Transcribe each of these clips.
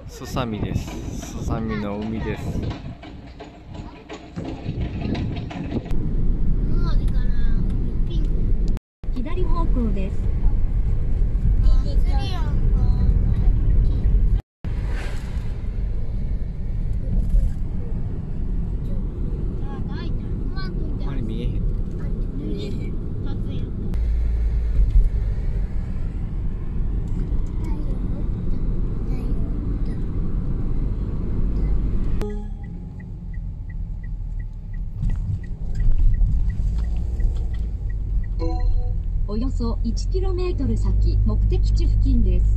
すさみです。すさみの海です。 左方向です。 あまり見えへん。 およそ 1km 先、目的地付近です。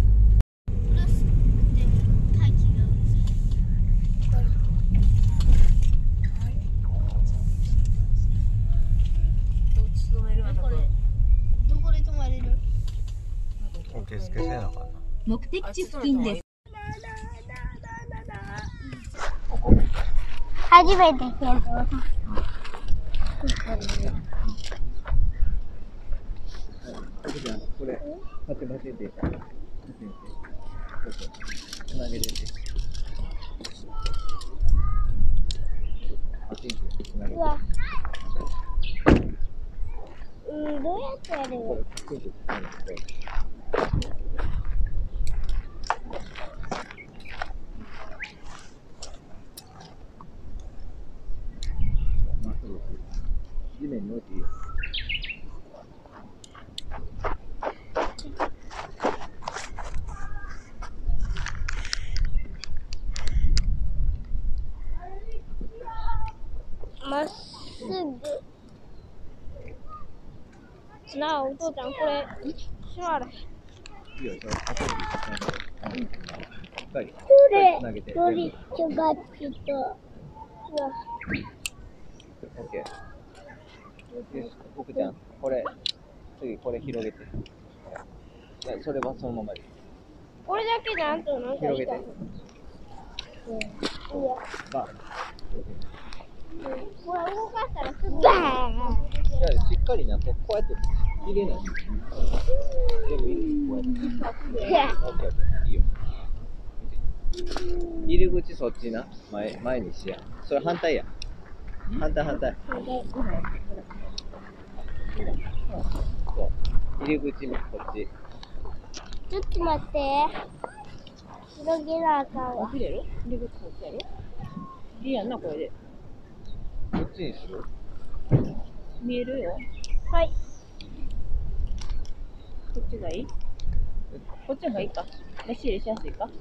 受付せなあかんな。 目的地付近です。 初めてけど。 これ、パチパチで。つなげてて。 うわ。どうやってやるの？ 地面に置いていいよ。 まっすぐ。なあ、お父ちゃん、これ、閉まる。 いいよ、それ、片指しっかり。 どれちょがっちと。うわ。 オッケー。よし、奥ちゃん、これ、次これ広げて。それはそのままで。 これだけじゃんとなんかいいか。いや。 バー。 これ動かしたらすぐ。バーン。 いや、しっかりな、こうやって入れない。全部入れて、こうやって。オッケーオッケー。いいよ。入り口そっちな。前にしや。それ反対や。反対。そう。入り口もこっち。 ちょっと待って。広げなあかんわ。 入れる？入り口こっちやろ？いいやんな、これで。 こっちにする？ 見えるよ。 はい。 こっちがいい？こっちの方がいいか。出し入れしやすいか？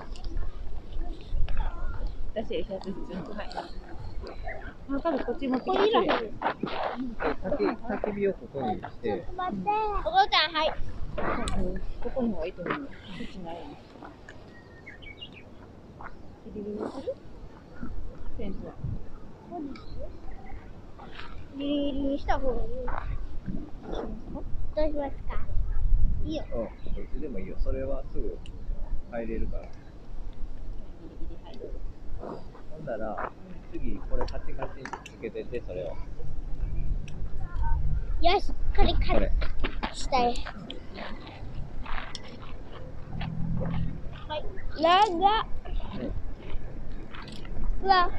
出し入れしやすいですよ。はい。多分こっち持ってきて。 これいらへん。 焚き火をここにしちょてっ。と待って。お父ちゃん、はい。 ここの方がいいと思う。こっちない。ギリギリにする？フェンスは。 ギリギリにした方がいい。どうしますか？いいよ。 どっちでもいいよ。それはすぐ入れるから。 ギリギリ入る。 ほんだら、次これカチカチにつけてて、それを。 よし、これこれ。 下へ。はい。長っ。うわ。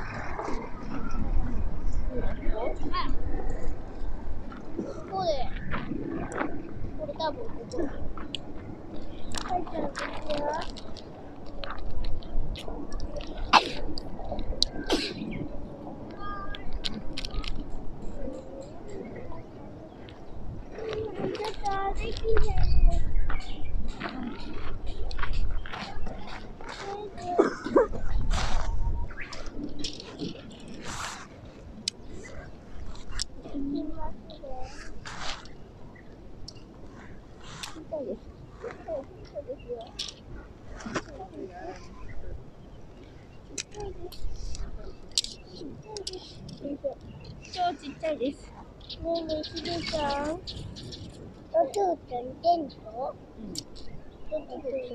ここで。これ多分ここ。はい、じゃあ、こっちは。ちょっとできへん。超ちっちゃいです。ねえねえ、しずちゃん。お父ちゃん、テント？どっちでしょ？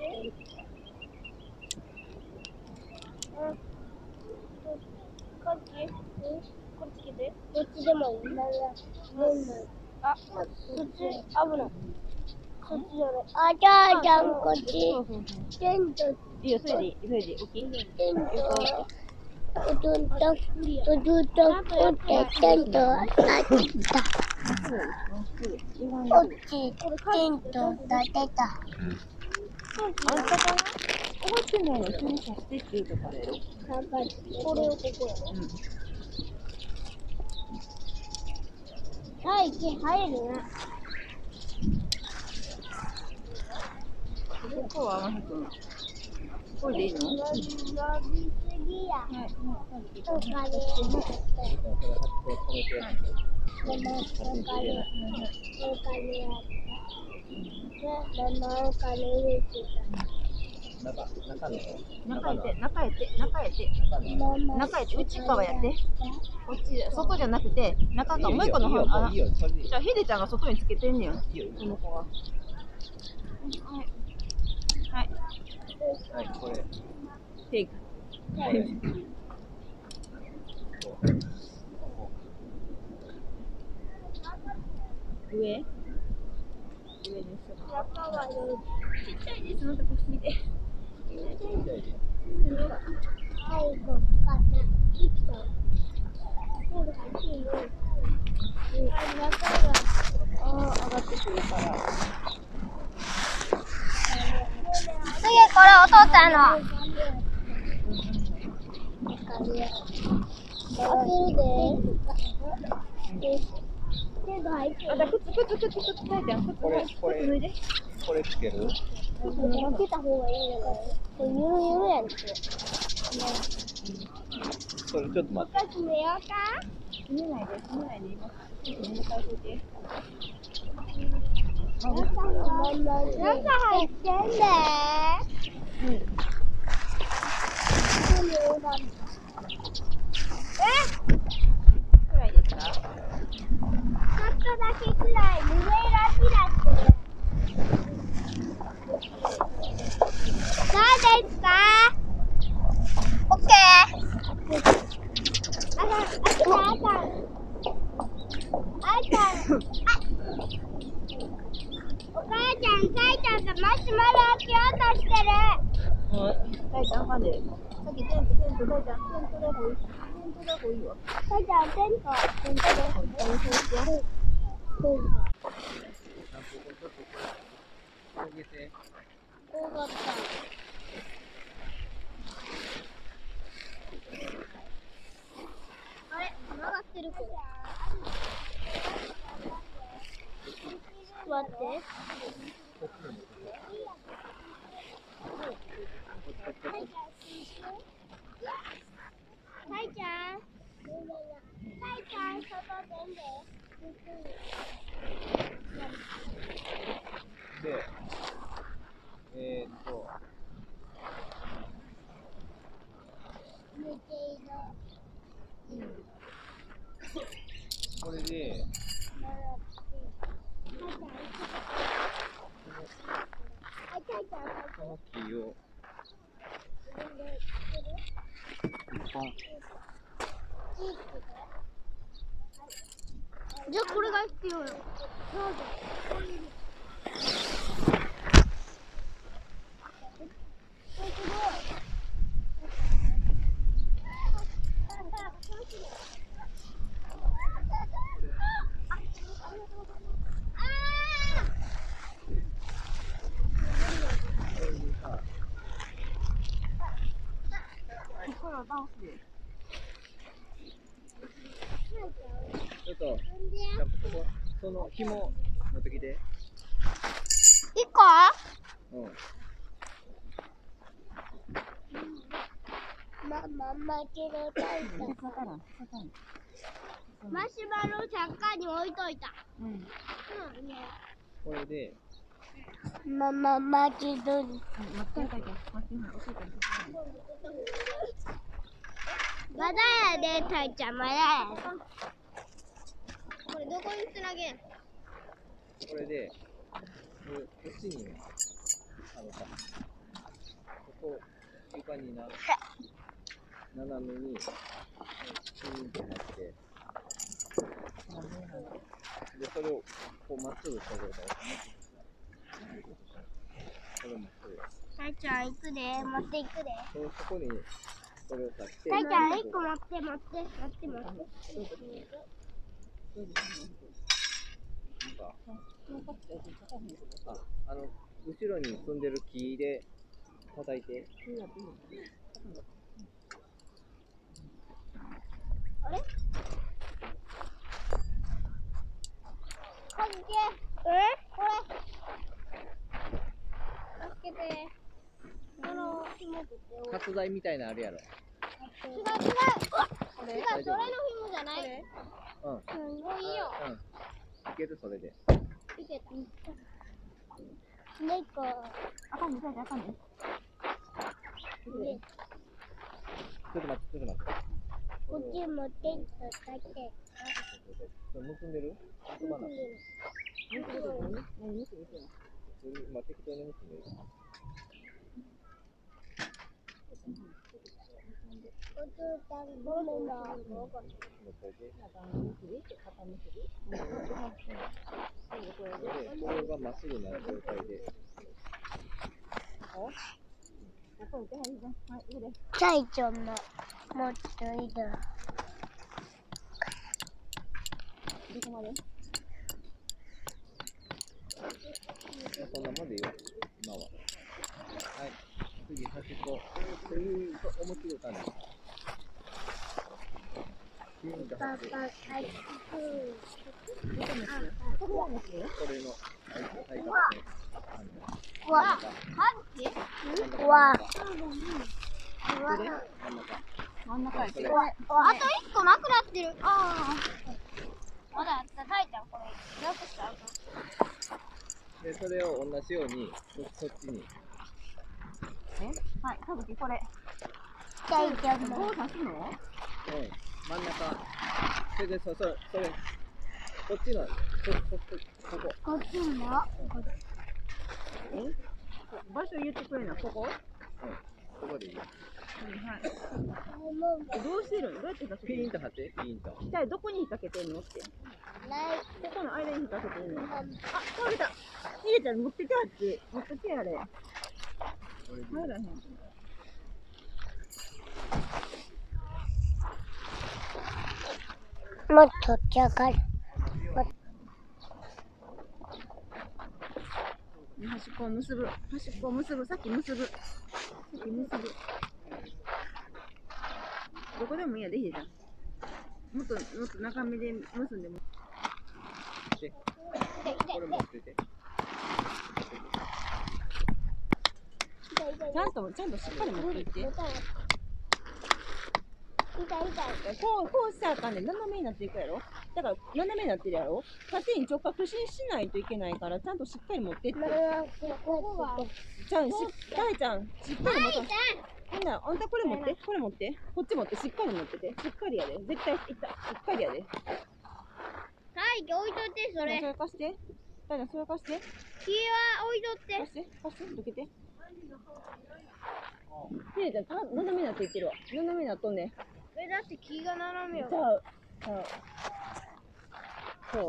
こっちつけて。どっちでもいい。あ、そっち危ない。 そっちじゃない。あ、じゃあ、じゃん、こっち。 そうそうそう。 テント、 いいよ、それでいい。それでいい。オッケー。 テント。うどんと、うどんと、おって、テント、あ、来た。こっち、テント、立てた。 あんたかな覚えてないの一緒にさしてって言うとからやろ。 これをここやろ。はい、池入るな。 ここは合わなくん。これでいいの？ 伸びすぎや。 はい。 お金。お金やった。ママお金入れて中へって、内側やって。こっち、外じゃなくて、中か、もう一個の方。 いいよ、それでいい。 じゃあ、ヒデちゃんが外につけてんねん。 いいよ、 この子が。はい。はい。 はい、これ。 テイク。上です。ちっちゃいです、またこっちで。 最後かな。 ああ、上がってくるから。 次、これお父ちゃんの。開けるで。 あ、じゃあ靴大ちゃん、靴脱いで。 これつける？ 開けた方がいいんじゃない？これゆるゆるやんけ。 それちょっと待って。 閉めようか？ 閉めないで、今。ちょっと寝かせて。 中入ってんで。 くらいですか？ ちょっとだけくらい濡れらしだって。どうですか？オッケー。あかん。お母ちゃん、たいちゃんとマシュマロを切ろうとしてる。 大ちゃん、あかんで。さっきテント、大ちゃん、テントだ方いいわ。 たいちゃん、テントで。こうだった。あれ、繋がってるこれ。待って。たいちゃん、外出んで。 で、 寝ている。 これで、この木を一本。 じゃあこれが必要よ。 ちょっと、その紐持ってきて。 一個？ うん。 マキロタイタ。マシュマロをサッカーに置いといた。 これで、 マキロに。まだやで、タイちゃん、まだや。これどこにつなげん？ これで、こっちにね、ここ、床に斜めに、ピーンってなって、で、それをこうまっすぐした状態ですね。 これ持ってる。 たいちゃん行くで、持っていくで。 そこにこれを刺して。 たいちゃん1個持って持って持って持って。 なんか後ろに積んでる木で叩いて。 あれ？かけ。これ？助けて。紐取って。 活材みたいなのあるやろ。 違う。それの紐じゃない。 うん。 すごいよ。 うん。いけるそれで。 いけた。猫。 あかんね、あかんね。 ちょっと待って。 こっち持っていっただけ。 結んでる？結ばなくて。今適当に結んでる。 お父さんごめんな。 これがまっすぐな状態で。 ちゃいちゃんも持っている。 どこまで？ そんなもんでいいよ、今は。はい、次、端っこ。そういう面白い感じ。ピンと張って。これの、 わ、 真ん中やけど。 あと1個なくなってる。ああ。まだあった。たいちゃんこれなくした。 で、それを同じように、こっちに。 はい、かぶきこれ。 たいちゃんも。 棒を刺すの？ 真ん中。それで、それ、こっちの、ここ。 こっちも。 場所言ってくれな、ここ？ ここでいいよ。 はい。どうしてるの？どうやって刺すの？ ピーンと張って、ピーンと。 じゃあどこに引っ掛けてんのって。 ない。 ここの間に引っ掛けてんの？あ、取れた。ひでちゃん持ってきてあって。持ってきてあれ。入らへん。 もっとちゃかる。 端っこを結ぶ。さっき結ぶ。どこでもいいやで、ひでちゃん。もっと中身で結んでも。 これ持ってて。 ちゃんとしっかり持っていって。こうしたらあかんねん。斜めになっていくやろ。だから斜めになってるやろ。縦に直角しないといけないから、ちゃんとしっかり持ってって。たいちゃん、しっかり持って。ほんなら、あんたこれ持って。こっち持って、しっかり持ってて。しっかりやで。絶対いった。しっかりやで。 たいちゃん置いといて、それ。 それ貸して。たいちゃん、それ貸して。 木は置いとって。 貸して。どけて。ひでちゃん、斜めになっていってるわ。斜めになっとんねん。 だって木が斜めよ。 そう。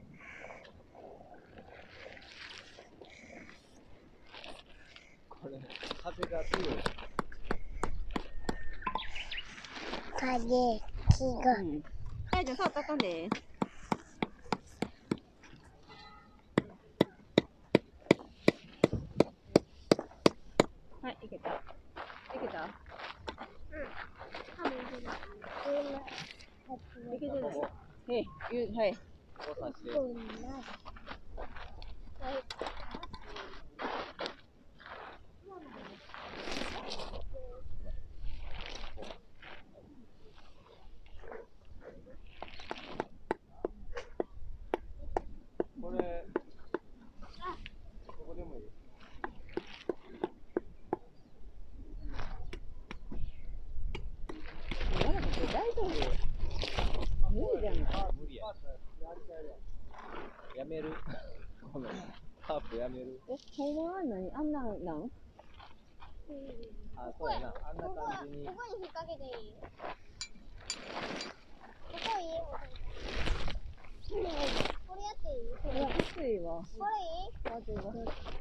これ、風が強い。 木が。 たいちゃん、触ったらあかんで。はい、いけた。いけた？いけてない。はい。 こうさして。これ、どこでもいい。 大丈夫？無理じゃん。 無理や。やめる。ごめん。ハープやめる。 ほんまは何？あんなんなん？ あ、そうやな。あんな感じに。 ここに引っ掛けていい？ここいい？これやっていい？ きついわ。 これいい？ 風が。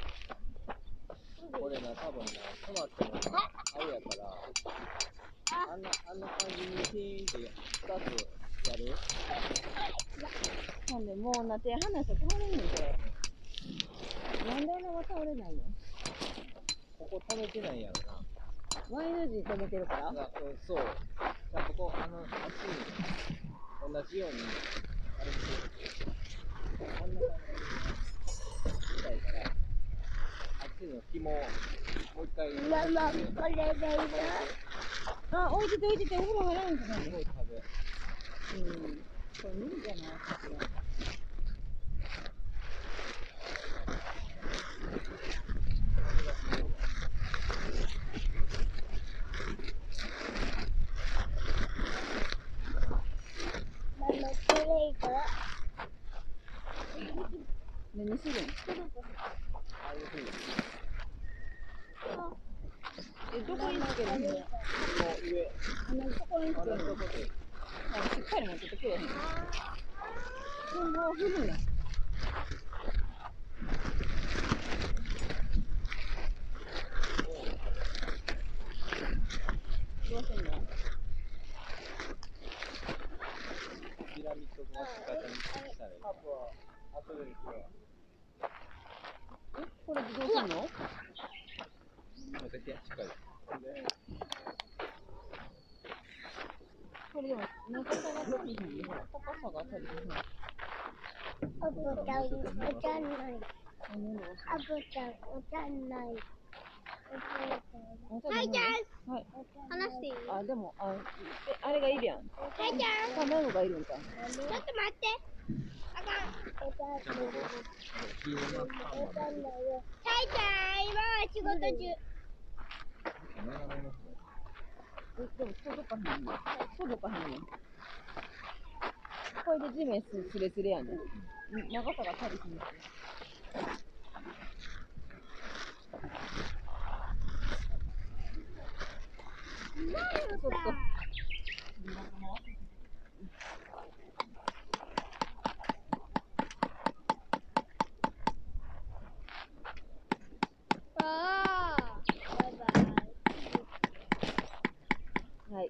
これな、多分な、止まってもな、あれやから、あんな感じにピーンって2つやる。 ほんで、もうな、手離したら倒れんねん、これ。なんであれは倒れないの？ ここ止めてないんやろな。 Y の字止めてるから。 そう。ちゃんとこう、あっちに、同じように、あれしてる。こんな感じみたいから、あっちの紐を、もう一回、 ママ、これでいいの？ あ、置いてて置いてて、お風呂入らんじゃないの？ すごい風。 うん。これ無理じゃない？さすがに。 ママ、これいいの？ 何するん？ ああいうふうに、 どこにつけるの？ この上、 同じところにつけるの？ 同じとこで、 しっかり持っててくれへん。ほんまは振るんや。どうすんの？ ピラミッドの仕方にしたらいい。カップは後でですよ。 これでどうすんの？ 乗せて、しっかり。で、 これでも、長さが足りへんね。ほら、高さが足りへん。 アブちゃん、おちゃんない。 何の？ アブちゃん、おちゃんない。 はい、 ちゃん。 はい。 話していい？ あ、でも、あれがいるやん。 はいちゃん。 卵がいるんか。 ちょっと待って。あかん。おちゃんない。 黄色のパンおちゃんないよ。はいちゃん、今は仕事中。 斜めの方。 でも届かへんねん。届かへんねん。これで地面すれすれやねん。長さが足りひんねん。そうそう。 ああ。バイバイ。 はい。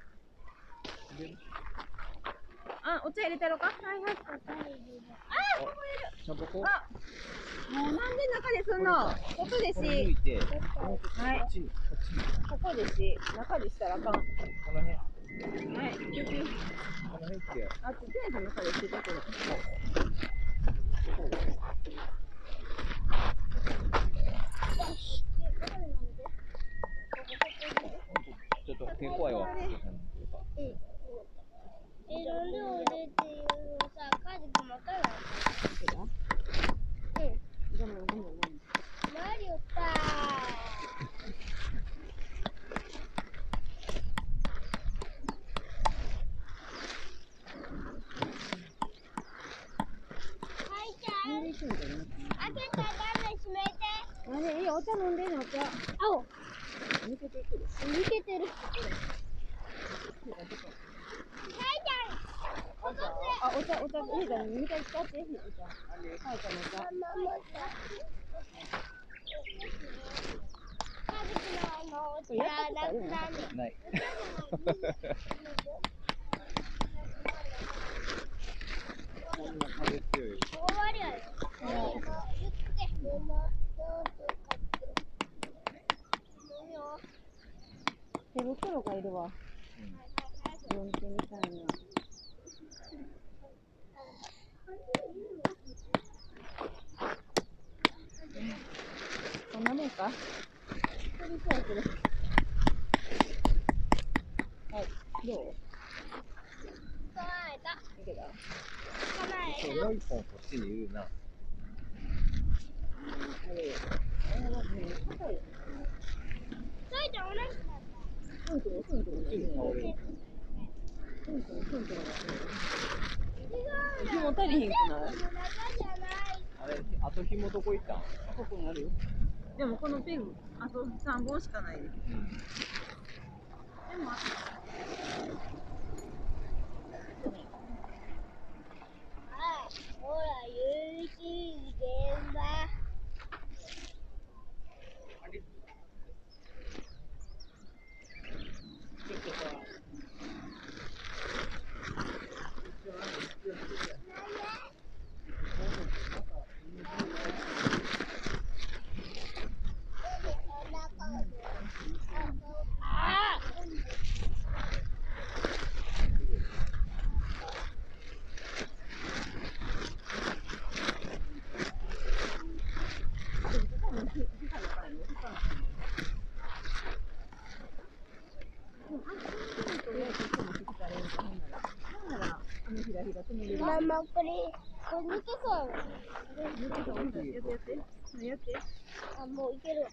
あ、お茶入れたろか？はいはい。 ちゃんとこう、 あ、もうなんで中ですんの？外でこれ抜し。 いて、 はい。 こっちに、 ここでし。中でしたらあかん。はこの辺、 い。救急。 この辺って、 あ、自転車の中でしててくれ。 ちょっと手怖いわ。 なんで俺っていうのさ、カジ君わかる？ ごめんごめんごめん。 マリオかはいちゃん、開けたらダメ、閉めて。 あれ、いいよ、お茶飲んでね、お茶。 青、 抜けてくる。 抜けてる。はいちゃん、ここで。 あ、お茶、ひいたの、2回使って、ひいた。はい、ちゃんのお茶。 ママさ、カジ君のお茶なくなる。 ない。こんな風強い。 終わりやよ。言って。ママ、どうぞ買って。飲むよ。 手袋がいるわ。読んでみたいな。こんなもんか？取りそうする。はい、どう？ 捕まえた。 いけた？ 捕まえそう、もう一本こっちにいるな。 あれ、まずね、硬い。 それじゃ同じだった。 ふんともふんともない。 すぐ倒れる。 ふんともふんともない。 違う紐足りひんくない？ 中じゃない。 あれ、あと紐どこ行ったん？ あそこにあるよ。でもこのペン、あと3本しかないです。 うん。 でも、 あ、ほら、ゆママこれ抜けそうやあ、もういけるわ。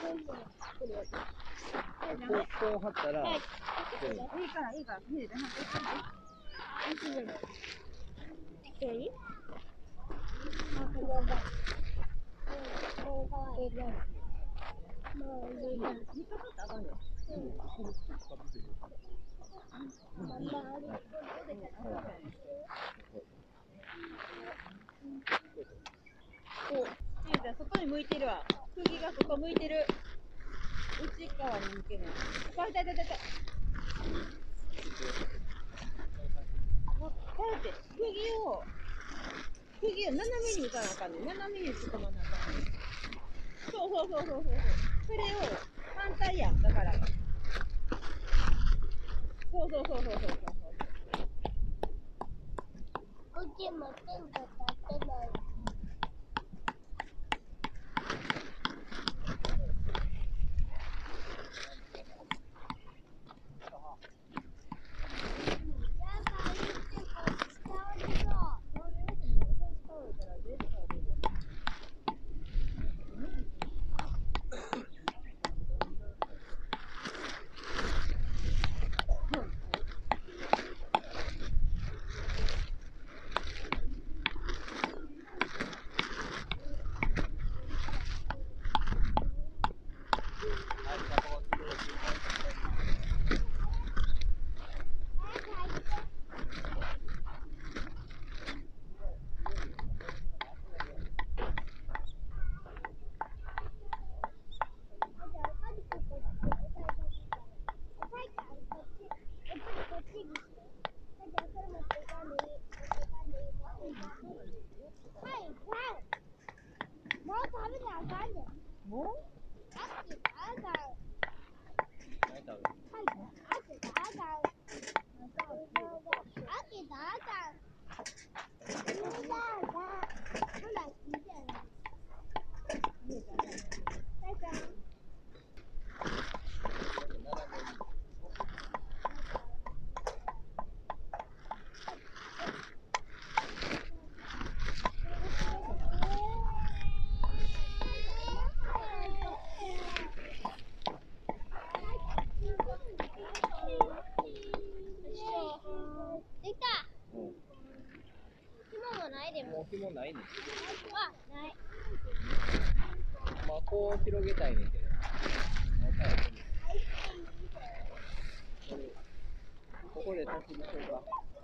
こう貼ったら、 はいいいから見てて外に向いてるわ。釘がここ向いてる。内側に向けない。これ痛い。だって釘を斜めに打たなあかんねん。斜めに打ち込まなあかんねん。そう。それを反対やん。だから。そう。 こっちもテント立ってない。 もう紐ないねん。 あ、ない。 まあ、こう広げたいねんけど。ここで焚き火しようか。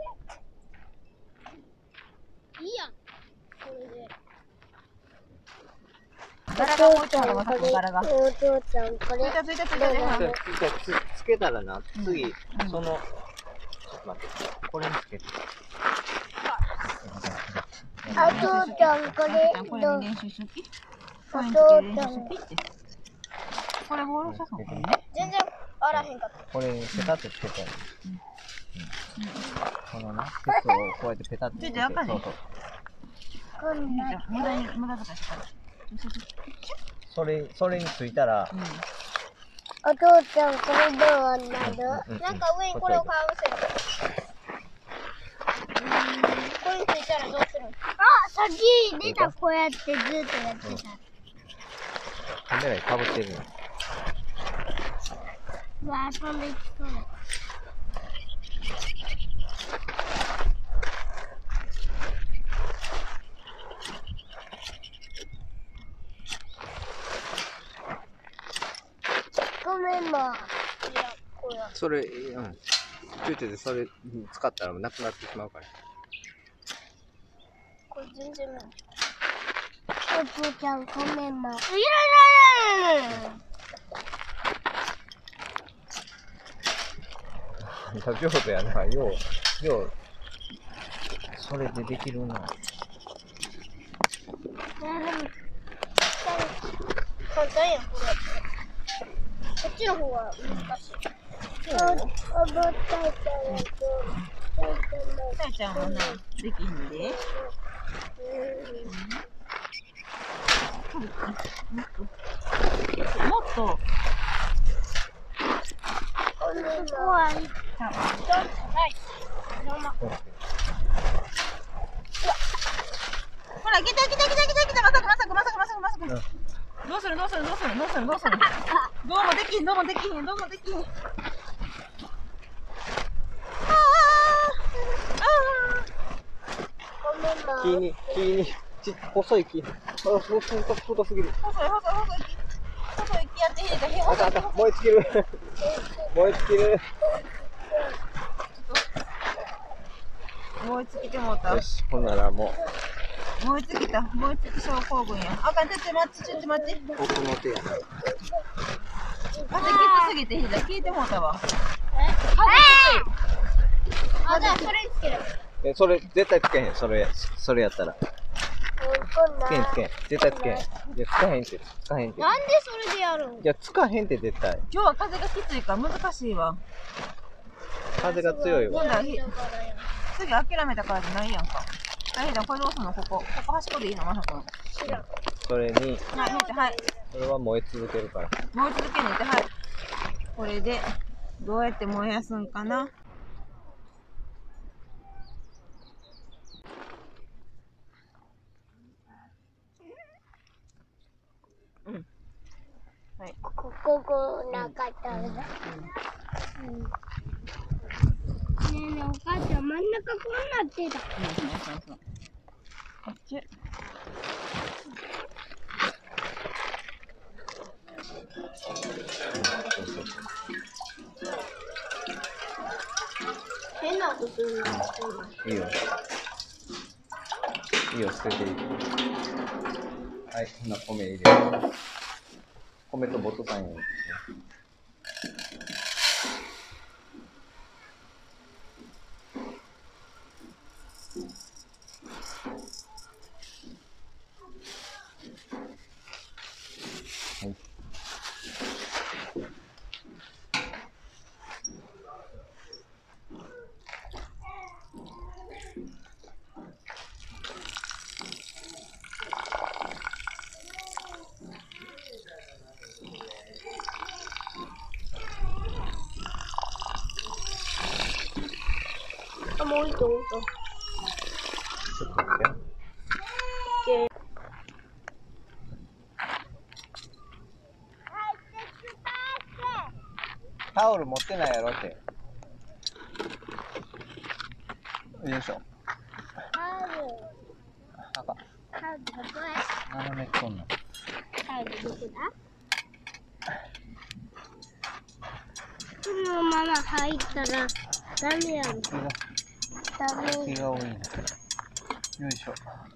いいやん。これで。 柄が置いてあるわ、さっきの柄が。 お父ちゃん、これ。 ついたね。 つけたらな、次、その、ちょっと待って、これにつけて。 お父ちゃん、これ。 これに練習しとき。これにつける練習しときって。これボールさそうかね。 全然あらへんかった。 これ、ペタッとつけたらいい。このな、鉄をこうやってペタッとつけて。 ついてあかんねんそう。 こんな。 無駄遣いしたから。 それについたら、 お父ちゃん、これどうなる？ なんか上にこれをかぶせる。これについたらどうする？あ、さっき出た、こうやってずっとやってた。 カメラにかぶってるの。 うわ、飛んできそう。ごめんも。 それ、ちょいちょいでそれ使ったらなくなってしまうから。 これ全然無理。お父ちゃん、ごめんも。いらない上手やな、よう、それでできるな。 簡単やん、これ。こっちの方が難しい。 たいちゃんはな、できひんで。もっと。 お姉こは、ちょっとない。 ほら、来た。まさか。どうする。どうもできん。 木に、細い木。太すぎる。 細い木やってひでた。 あかん。燃え尽きる。燃え尽きてもうた。よし、ほんならもう。 燃え尽き症候群や。あかん、ちょっと待って。 奥の手やな。 風きつすぎてひでた。聞いてもうたわ。 あ、じゃあそれつける。 それ、絶対つけへん。それやったら。つけへん。絶対つけへん。いや、つかへんって。 なんでそれでやるん？ いや、つかへんって絶対。 今日は風がきついから難しいわ。 風が強いわ。 今度は次諦めたからじゃないやんか。はい、これどうすんの？ここ端っこでいいの？まさくん。 それに、 はい。 それは燃え続けるから。 燃え続けるって、はい。これで、どうやって燃やすんかな？はい。 こなかったら。ねえ、お母ちゃん、真ん中こうなってた。 そう。こっち。 変な音するの。 いいよ、捨てていい。はい、ほな、米入れる。米とボトさんよ。 もう一個。 ちょっと待って。タオル持ってないやろって。よいしょ。あかん。斜めっこんの。 どこだ？このまま入ったらダメやろ。ダメ。 気が多いね。よいしょ。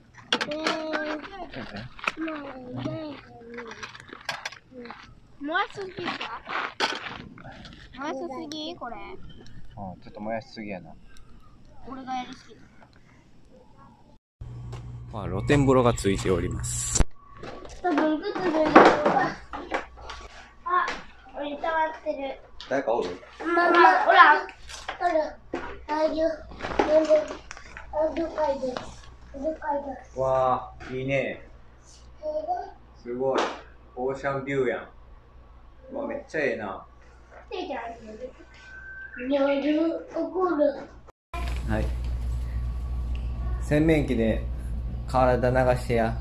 燃やしすぎか？燃やしすぎこれ。 ちょっと燃やしすぎやな。 俺がやりすぎ。 露天風呂がついております。 多分グツグツ。あ、俺溜まってる。 誰かおる？ ほら。 わあ、いいね。すごい。オーシャンビューやん。うわ、めっちゃええな。はい。洗面器で体流してや。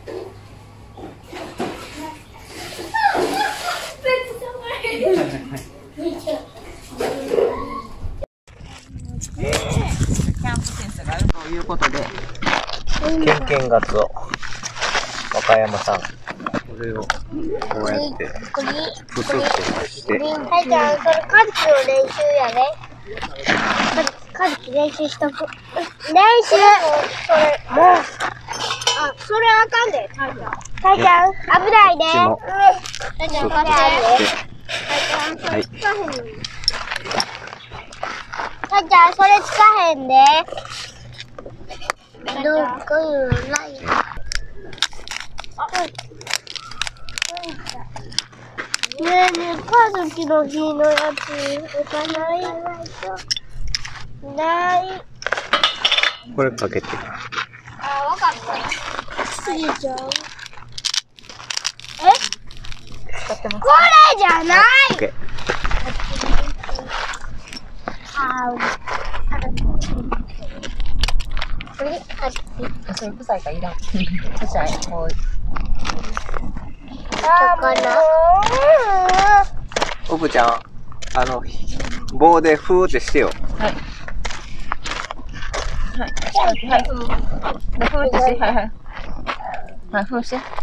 キャンプセンスがあるということで。 ケンケンガツオ。和歌山さん。これをこうやってプスッと出して。 はいちゃん、それカズキの練習やね。カズキ練習しとく。練習。それもう。あ、それあかんで。タイちゃん、危ないで。タイちゃん、危ないで。タイちゃん、それつかへん。タイちゃん、それつかへんで。どうこういうのない。ねえねえ、カズキの日のやつ、置かない？ない。 これかけて。 あ、わかった。すぎちゃう。 使ってます。 これじゃない。 オッケー。 それ臭いからいらん。臭い。こう。 おぶちゃん、棒でふーってしてよ。 はい。はい。はい。で、ふーってして。はいはい。はい、ふーして。はい。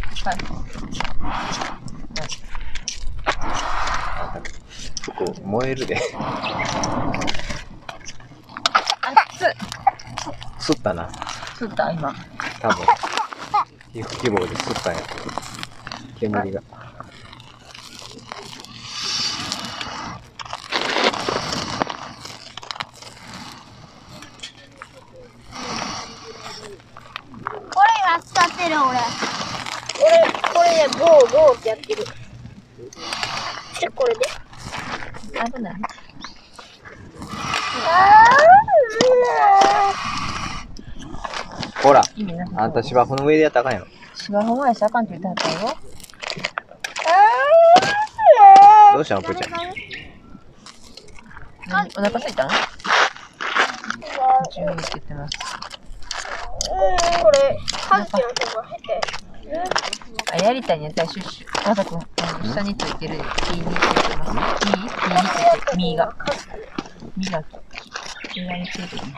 服燃えるで。 熱っ。 吸ったな。 吸った今。 多分。皮膚希望で吸ったんや。煙が。 これが使ってる俺。これでゴーってやってる。で、これで。 危ない。 ほら、あんた芝生の上でやったらあかんやろ。 芝生前しあかんって言ってはったよ。 どうしたの、ぷーちゃん。 お腹すいたの？10って言ってます。 これ、はずきのとこ減って。 あ、やりたいんやったらシュッシュ。まさくん、下についてる木についてます。実がについてます。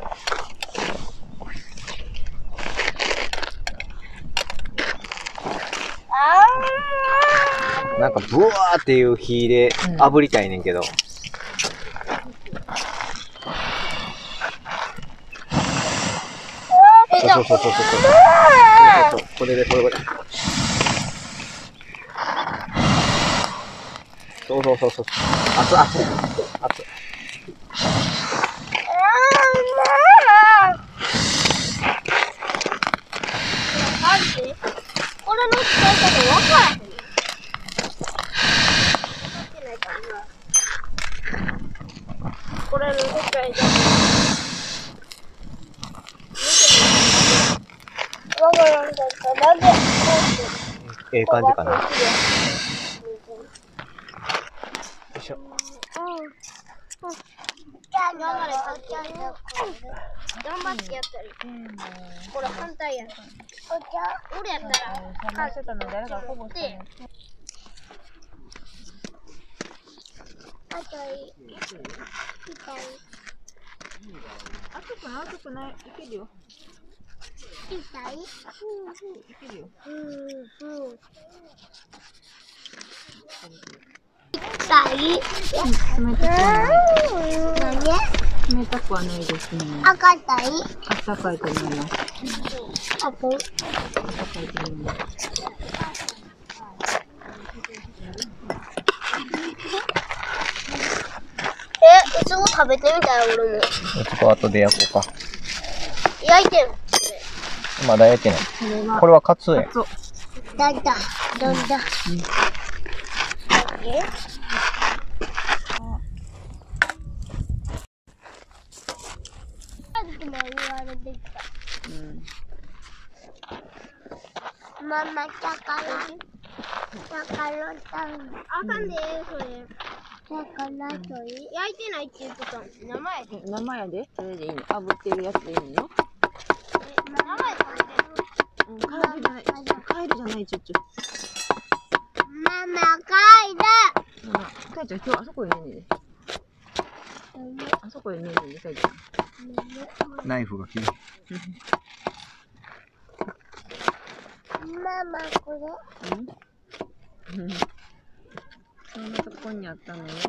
なんかブワーっていう火で炙りたいねんけど。そう。これで。そう。熱。 これの使い方わからへん。これの使い方。わからんかった。なんでええ感じかな。よいしょ。 頑張ってやったり。これ反対やん。俺やったら、 してたの誰がこぼしたの？ あと熱くない。いけるよ。 痛い？ いけるよ。冷たくはないですね。 赤い？ あったかいと思います。 赤い？いつも食べてみたい俺も。 ちょっと後で焼こうか。 焼いてん。 まだ焼いてない。これはカツや。 どんだ。ママ、だからあかんで、それ。だから焼いてないって言ってたの。 生やで。それでいいの。炙ってるやつでいいの？ 生で食べてる。 カエルじゃない、ちょ。 ママ、カかいちゃん、今日あそこに寝んねんで。あそこに寝んねんで、かいちゃん。 ナイフが切る。 ママ、これ。 そんなとこにあったのね。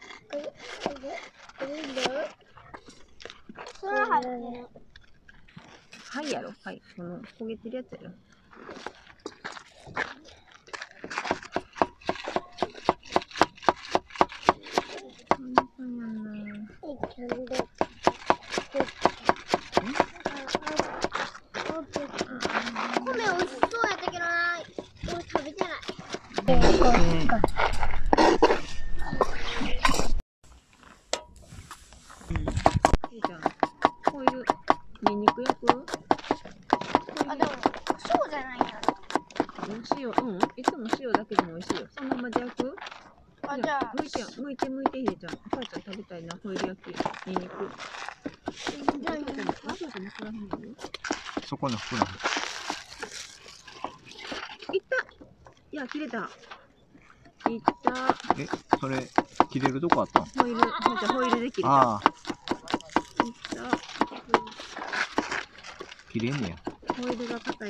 それ入ってる。 はいやろ。はい。この焦げてるやつやろ。 米美味しそうやったけどな。俺食べてない。 こういうニンニク焼く？ あ、でも、そうじゃないやろ。 塩、いつも塩だけでも美味しいよ。そのままで焼く？ あ、じゃあ。 剥いて、ひでちゃん。お母ちゃん食べたいな、ホイル焼き、ニンニク。 そこの袋。 いった。いや、切れた。いった。 え、それ切れるとこあったん？ ホイール、じゃあホイールで切れた。 ああ、 いった。 切れんねや。 ホイールが硬い。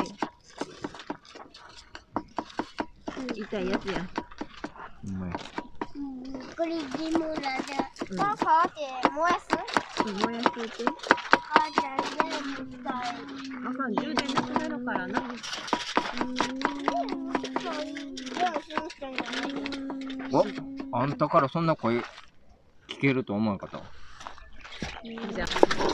痛いやつやん。 ほんまや。 これリムラで。 うんパパって燃やす？ 燃やしといて。 母ちゃん全部使あかん、充電なくなるからな。 お、あんたからそんな声聞けると思わなかったわ。 じゃ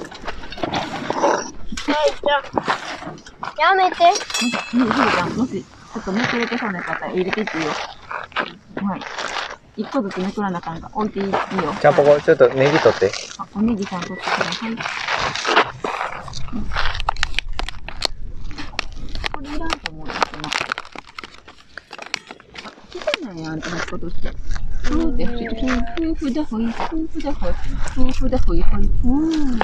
やめて。 あ、ひろちゃん、もし、ちょっとめくれてそうな方入れていっていいよ。はい。一個ずつめくらなあかんが、置いていいよ。 ちゃんぽこ、ちょっとネギ取って。 あ、おネギさん取ってください。これいらんと思うんですけど。あ、汚いやん、あんたのことして。ふーで、ふーだほい、ふーだほい、ふーだほいほい、ふー。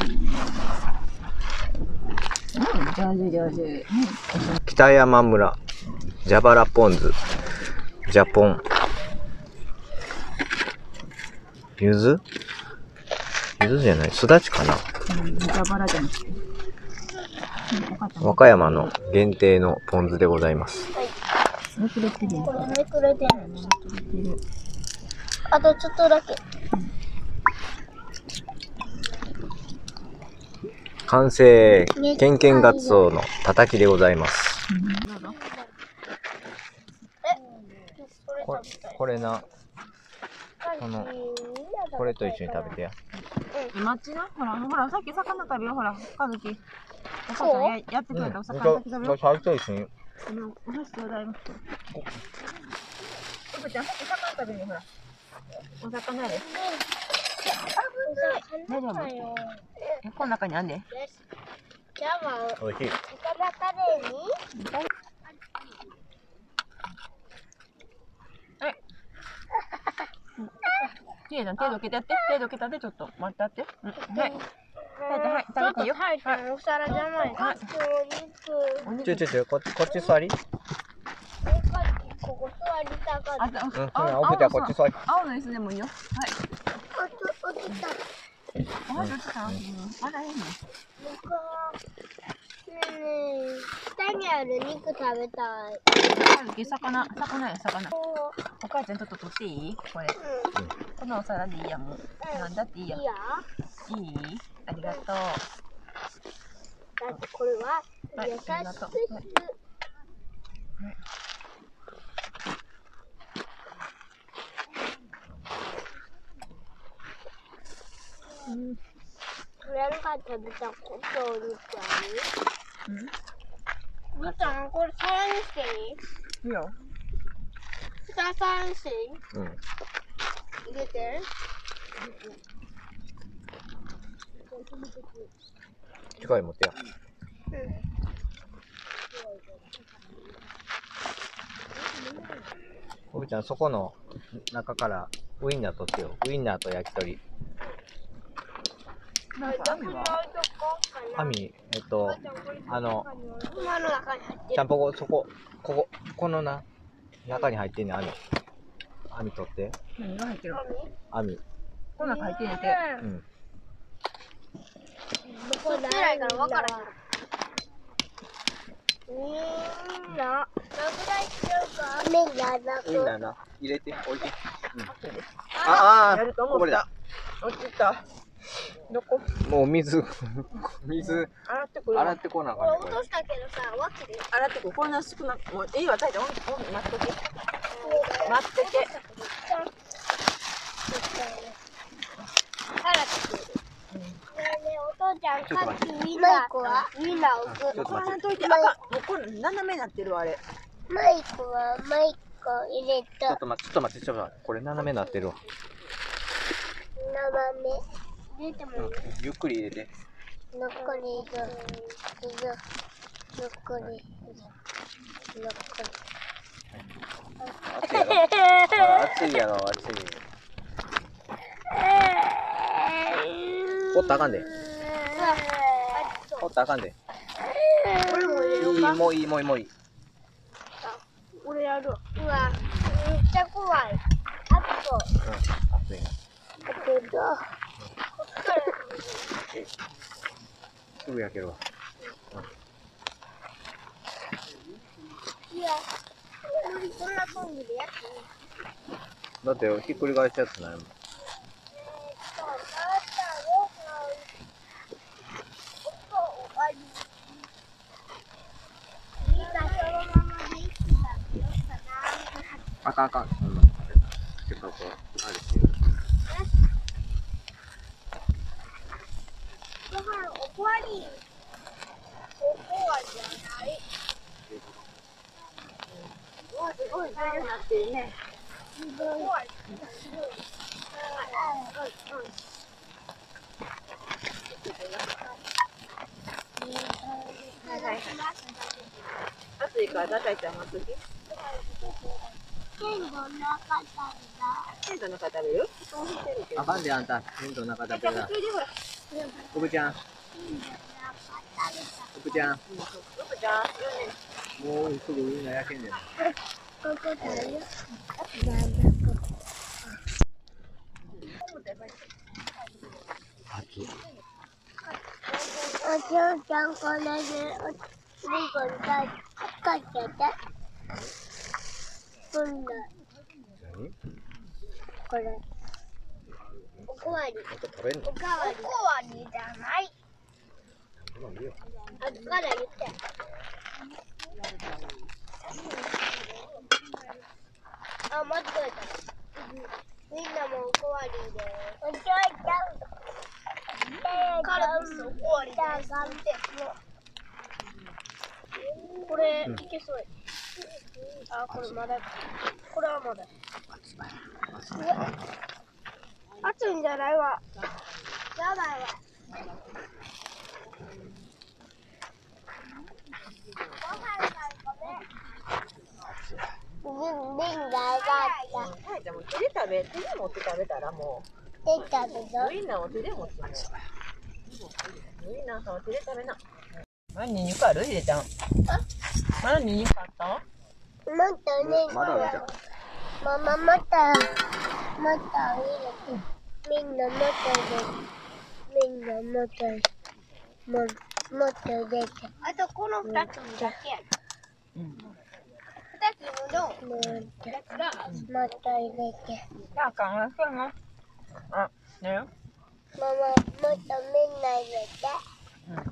上手上手。 北山村、蛇腹ポン酢、ジャポン。ゆずじゃない、すだちかな。 蛇腹じゃなくて。 和歌山の限定のポン酢でございます。 めくれてるやん。 これめくれてる。あとちょっとだけ。 完成、けんけんがつおのたたきでございます。これな、これと一緒に食べてや。 待ちな、ほら、さっき魚食べよう、ほら、かずき。お母さんやってくれたお魚先食べよう。 最初一緒に。 お箸ちょうだいます。おぶちゃん、さっき魚食べるよ、ほら。お魚やで。大丈夫？この中にあんで。 じゃあ、 おいしい。 いただかれに。 きれいな手どけてやって。手どけたで、ちょっと待ってやって。はい。はい、食べてよ。 はい、お皿じゃない。 ちょ、こっち座り。 ここ座りたかった。 おぶちゃんこっち座り。 青の椅子でもいいよ。はい。 落ちた。 お箸落ちた。まだいいの。 下にある肉食べたい。 魚や、魚。お母ちゃんちょっと取っていい？これ。このお皿でいいや、もう。なんだっていいや。いい？ありがとう。 だってこれは優しく。親が食べたことを見たい。みーちゃん、これ皿にしていい？ いいよ。 皿にしていい？入れて。 近い持ってや。おぶちゃん、そこの中からウインナー取ってよ。ウインナーと焼き鳥。網、ちゃんぽこ、この中に入ってんねん、網取って。 何が入ってる？ 網。 この中入ってんねんて。 これないから分からへん。どのぐらいしようか。ウインナーな。入れて、置いて。 やると思った。落ちた。どこ？ もう水洗ってくる。 洗ってこなあかんねん。 落としたけどさ、脇で。 洗ってくる。こんな少なく、もういいわ、大丈夫。待っとけ。待ってて。 お父ちゃん、さっきウインナー置く。 こらんといて、あかん。もうこれ斜めになってるわ、あれ。 マイク入れた。 ちょっと待って。これ斜めになってるわ。 斜め。入れてもいい？ ゆっくり入れて。 のっこり入れる。 熱いやろ。おったらあかんで。 おったらあかんで。 俺も入れようか。 もういい。 俺やる。うわ、めっちゃ怖い。あと、 熱いな。 こっからすぐ焼けるわ。 いや、こんなトングでやっていい？ だってひっくり返すやつないもん。あかん。そんな。せっかくあるし。 ご飯おこわりじゃない。すごい大変になってるね。すごい。 暑いから大ちゃん待つき。 剣道なかったんだ。 テントの中食べる？ あかんであんた。テントの中食べるな。おぶちゃん。もうすぐウインナー焼けんねん。 ここだよ。 熱い。 お嬢ちゃん、これで、リコにかけて。こんな、 何？ これ。おこわり。 食べんの？ おかわりじゃない。あっから言って。あ、間違えた。みんなもおこわりで。お嬢ちゃん。カルピスおこわりです。これ、いけそうや。あ、これまだ。これはまだ。熱いんじゃないわ。やばいわ。瓶が上がった。 はい、じゃあもう手で持って食べたらもで、食べた。 う、ウインナーを手で持って食べる。ウインナーさんは手で食べな。まだニンニクある？ひでちゃん。まだニンニクあった？ もっとね、 まだあるじゃん。 ママまた入れて。みんなもっと入れて。みんなもっと入れて。もっと入れて。あとこの2つだけや。 うん。 2つのもっと入れて。 あかんわ、そうな。あ、ね。 ママ、もっとみんな入れて。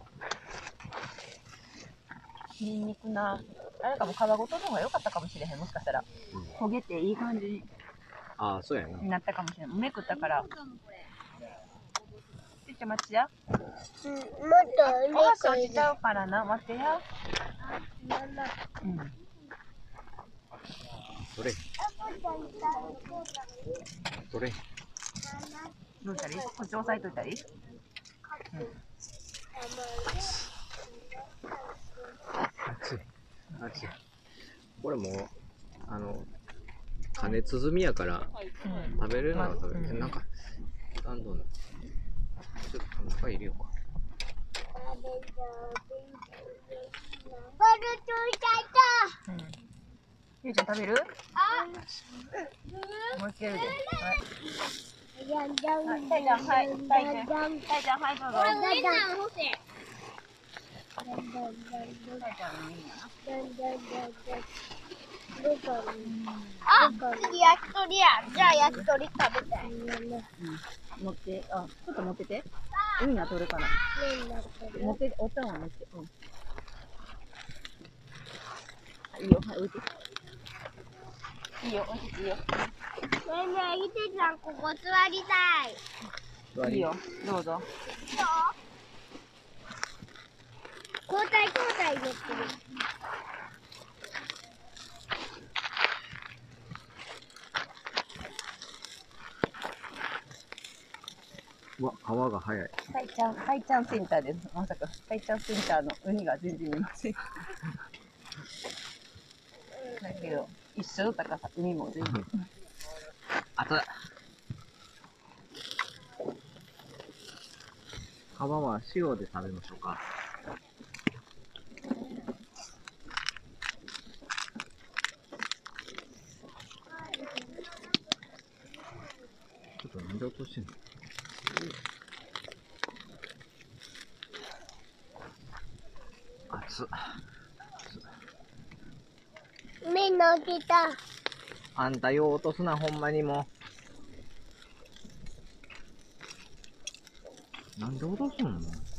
ニンニクな。あれかも皮ごとの方が良かったかもしれへん。もしかしたら。焦げていい感じああ、そうやな。 になったかもしれない。梅食ったから。ちょっと待ちや。 もっとお箸落入れて。 ちちゃうからな。待ってや。うん。 どれ？ どうしたらいい？こっち押さえといたらいい？ 熱い。これも加熱済みやから、食べれるのは食べれる。なんか、ちょっと中入れようか。 ゆうちゃん食べる？もういけるで。はい。たいちゃん、はい。たいちゃん、はい、どうぞ。 あ、次焼き鳥や。じゃあ焼き鳥食べたい。 持って、あ、ちょっと持ってて。ウインナー取るかな。持って、おったんは持って。うん。いいよ、はい、置いて。いいよ、置いていいよ。 ねえねえ、ひてちゃん、ここ座りたい。 いいよ、どうぞ。 交代できる。 うわ、皮が早い。 たいちゃんセンターです。まさか、たいちゃんセンターのウニが全然見ません。だけど、一緒だったから、ウニも全然。 あとだ。 皮は塩で食べましょうか。ちょっとなんで落としてんの？熱っ。 みんな来た。 あんたよう落とすな、ほんまにもう。なんで落とすの？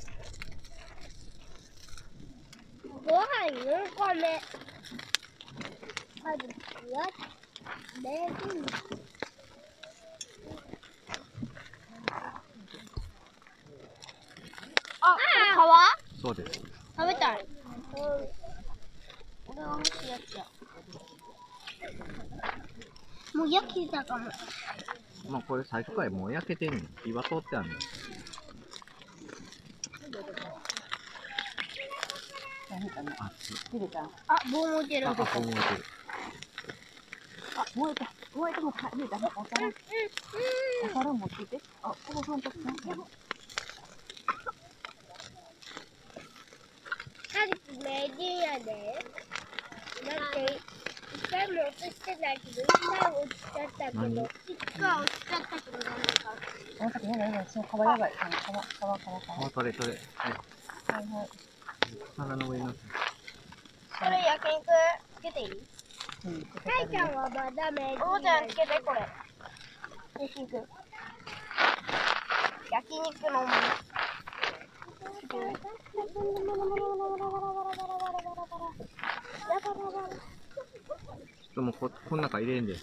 ご飯4個目。まずはレーズン。あ、皮？ そうです。 食べたい。俺は欲しいやつや。もう焼けたかも。 まあこれ最初からもう焼けてんねん。火は通ってあるねん。熱っ。 出るか。 あ、棒も出る。 あ、こう燃えてる。 あ、燃えた。燃えたもか、出た。お皿。お皿持ってて。あ、このさんとこ。 カジキ名人やで。だって一回も落としてないけど、一回落ちちゃったけど、 何？ 一回落ちちゃったけど、なんか。 あの時やばい、その皮やばい。 あ、取れ取れ。はい。 はいはい。 皿の上に乗って。 これ焼肉つけていい？ うん。 かいちゃんはまだ名人。おもちゃんつけてこれ。焼肉。焼肉のでもこん中入れんで。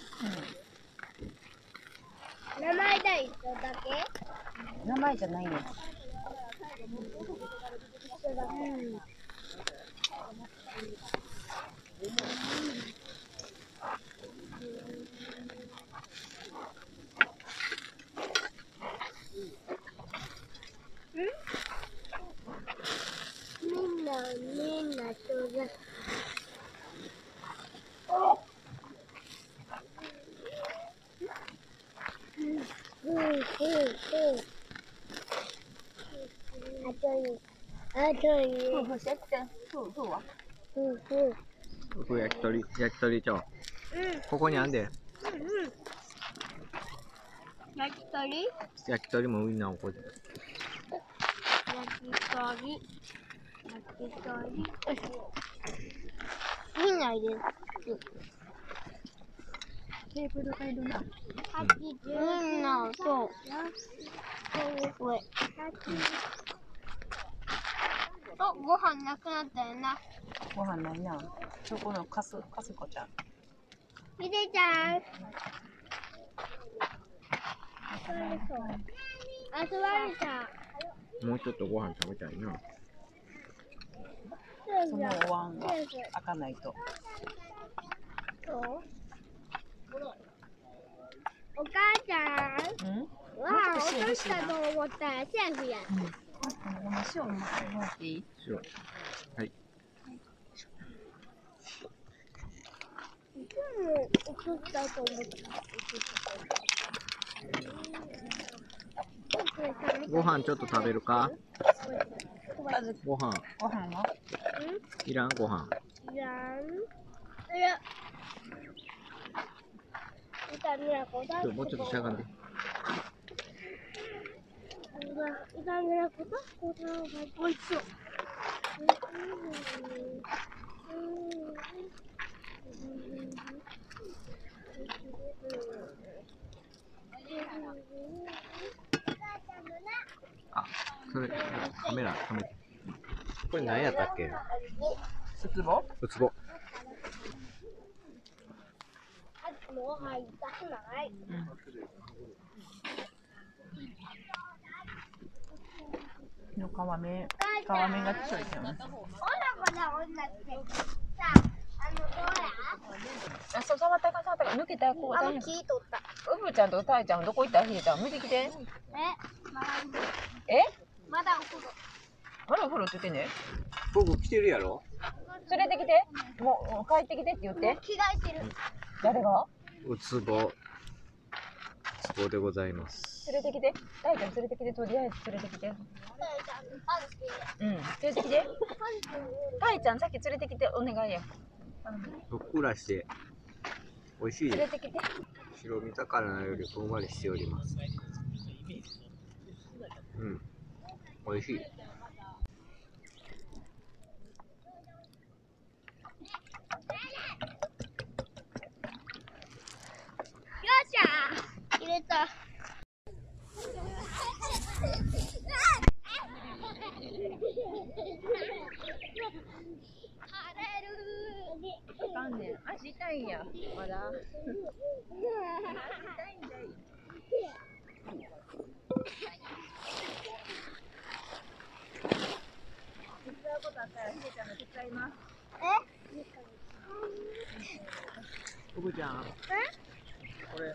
名前だ一緒だけ？ 名前じゃないね。 一緒だけ。みんなそうだ。あといい。 夫婦してきて。夫婦は？ 僕焼き鳥ちょ。ここにあんで。 焼き鳥？ 焼き鳥もウインナーをこうで。 焼き鳥。みんな入れる。 テーブルがいるな。 みんな、そう。これ。ご飯なくなったよな。 ご飯ないな。そこのかすこちゃん。 ひでちゃん。あ、座れた。 もうちょっとご飯食べたいな。 そのお椀が開かないと。 そう。お母ちゃん。 うん？ ご飯落としたと思ったらセーフや。 塩もらっていい？ 塩。はい。 いつも落としたと思った。 ご飯ちょっと食べるか？ご飯。 ご飯は？ いらんご飯。 いらん。いや。 もうちょっとしゃがんで。あ、それカメラ止めて。これ何やったっけ？ ウツボ？ ウツボ。 もう入りたくない。 の皮目がきついですよね。あ、そう、触ったか抜けたよ、こう。 木取った。 うぶちゃんとたいちゃんどこ行った？ひでちゃん、見てきて。 まだお風呂。 まだお風呂って言ってね。 僕来てるやろ？ 連れてきて。もう帰ってきてって言って。 着替えてる。 誰が？ ウツボ。 壺でございます。 連れてきて。大ちゃん連れてきて、とりあえず連れてきて。うん、連れてきて。大ちゃんさっき連れてきて、お願いや。 ふっくらして美味しいです。 連れてきて。 白身魚よりふんわりしております。うん、美味しい。 入れた。 あかんねん。足痛いんや。まだ。痛いんだよ。手伝うことあったら、ひでちゃんが手伝います。 おぶちゃん。これ。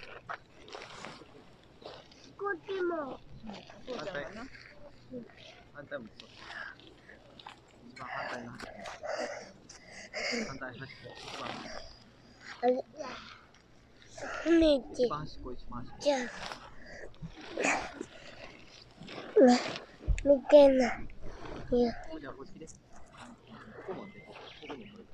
こっちも。 そうちゃんかな。 反対もそう。一番反対の端。反対端っこ。 あれ。 一番端っこ、一番端っこ。 じゃあ。見てない。いや。 じゃあこっちで。ここもね。ここにこれ。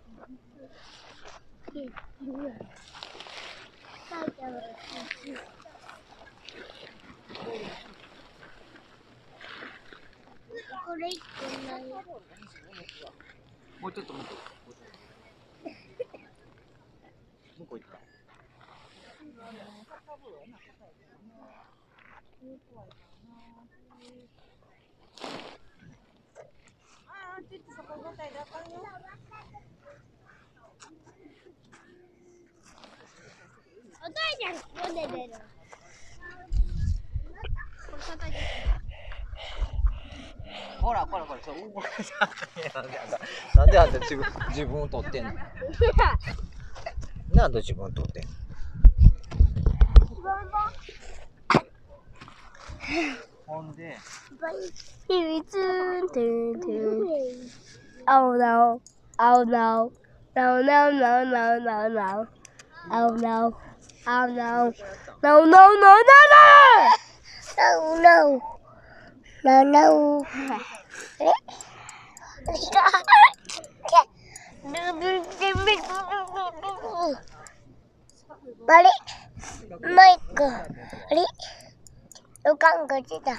これ一個ない。 もうちょっと向こう。向こう行った。 ああ、ちょっとそこ5体であかんよ。 お父ちゃん、ここで出る。これ叩いて。 ほら、これ、そう、なんであんた自分を取ってんの。なんで自分を取ってんの。ほんで。 秘密トゥントゥン。Oh no, oh no, no no no no no no, oh no, oh no, no no no no no, no no no. あれマイクあれよかんが出た。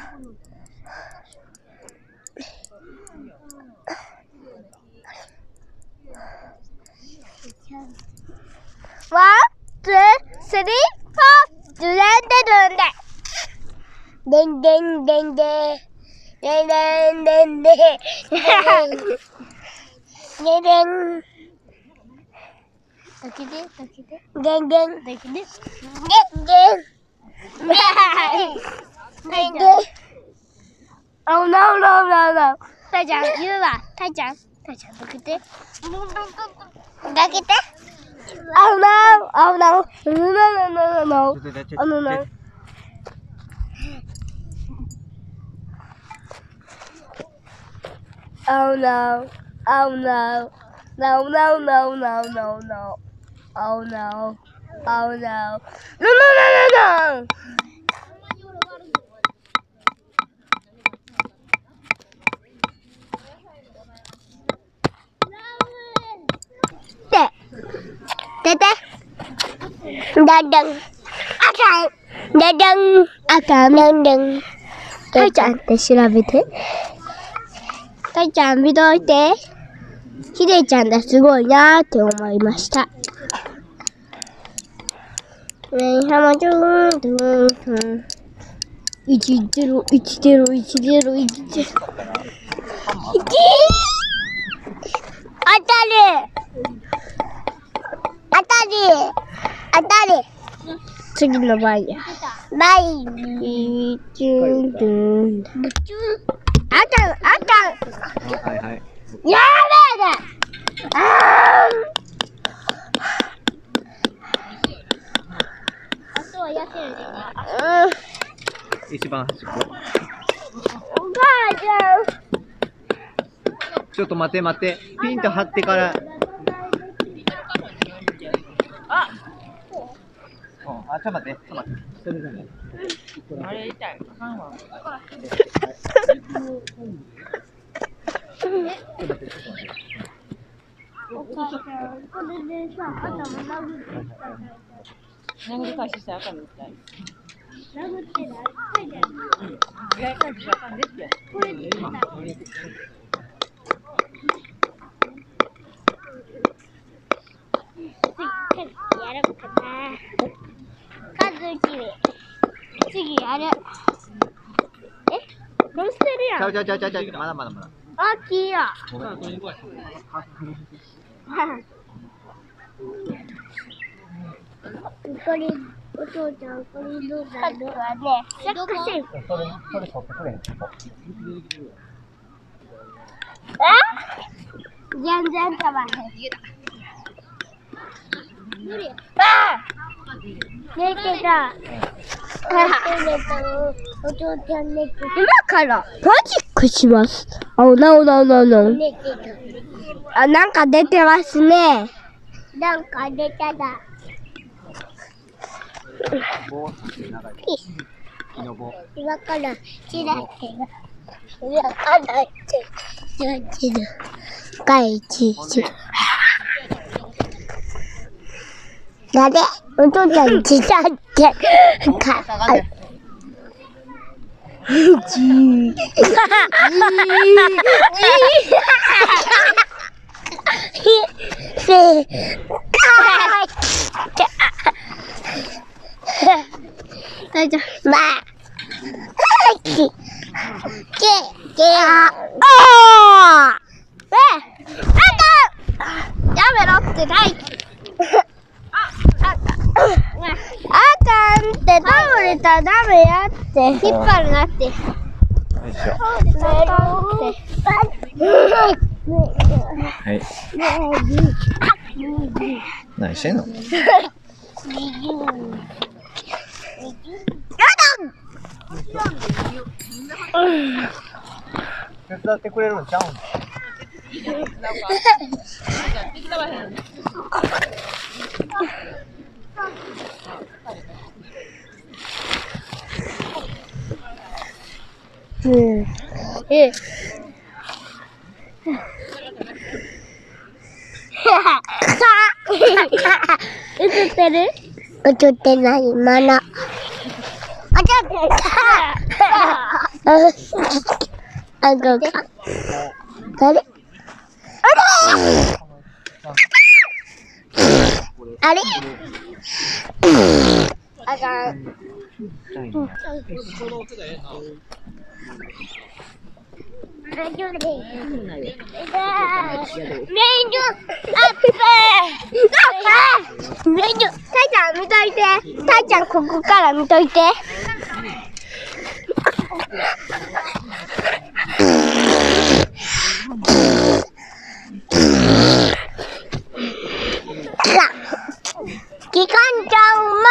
ワン、ツー、スリー、フォー、ズレンデルンデ。でんでんでんで。でんでんでんで。ででん。だけで、だけで。でんでん。だけで。でんでん。でんでん。Oh no no no no。たいちゃん、言うわ。たいちゃん、どけて。だけて。Oh no! Oh no! No no no no no! Oh no no! Oh no! Oh no! No no no no no no! Oh no! Oh no! No no no no no! でてだんだんあかんだんだんあかんだんだんたいちゃんって調べてたいちゃん見といてひでちゃんだすごいなーって思いましたねはまちゅーんとーん10101010あたり次の番やバイチュントゥンあかんはいはい。 やめてあとはやってるで一番端っこ。 お母ちゃんちょっと待って。ピンと張ってから。あ、ちょっと待って。 それじゃない。 あれ痛い。あかんわ。 お母さん、これでさ、頭殴って殴り返ししたらあかんみたい。 殴ってない。 意外感じあかんですよ。 これでさ、やるかな。数1位。次やる。え、どうしてるやん。 ちゃう、まだ。 あ、黄色。 ごめん。 これ、お父ちゃん、これどうだろうね。サッカーセーフ。 それ取ってくれへん。 全然飛ばへん。無理。寝てた。お父ちゃん寝てた。今からマジックします。寝てた。あ、なんか出てますね。なんか出ただ。 棒長い。木の棒。 今からちらってる。今からちらってる。外地。誰？お父ちゃんちらって。大丈夫。まあ。やめろってない。あかんって倒れたらダメやって引っ張るなって。 よいしょ。はい。何してんの？手伝ってくれるんちゃうん？ 映ってる？映ってない、まだ。あ、ちょっと。誰？あれ？あかん。レンジアップ。タイちゃん見といて。タイちゃんここから見といて。機関ちゃんは